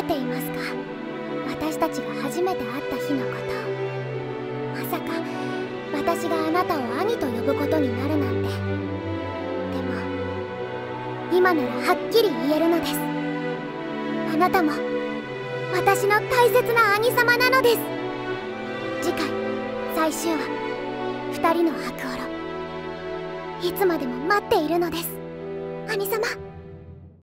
えていますか？私たちが初めて会った日のこと。まさか私があなたを兄と呼ぶことになるなんて。でも今ならはっきり言えるのです。あなたも私の大切な兄様なのです。次回最終話、二人の白オロ、いつまでも待っているのです。兄様。